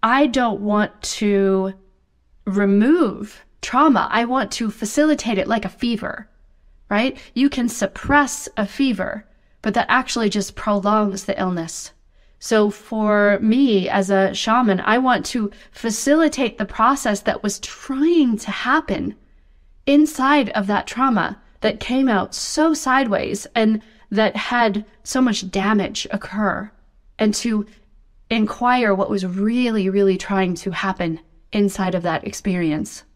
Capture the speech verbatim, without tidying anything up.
I don't want to remove trauma. I want to facilitate it like a fever, right? You can suppress a fever, but that actually just prolongs the illness. So for me as a shaman, I want to facilitate the process that was trying to happen inside of that trauma that came out so sideways and that had so much damage occur, and to inquire what was really, really trying to happen inside of that experience.